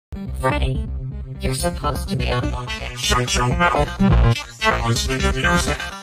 Freddy, you're supposed to be unlocked. Shut your mouth. You're listening to music.